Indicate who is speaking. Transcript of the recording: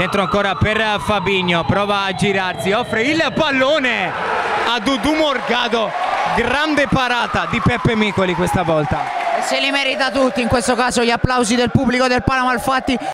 Speaker 1: Dentro ancora per Fabinho, prova a girarsi, offre il pallone a Dudu Morgado. Grande parata di Peppe Micoli questa volta.
Speaker 2: Se li merita tutti, in questo caso gli applausi del pubblico del Pala Malfatti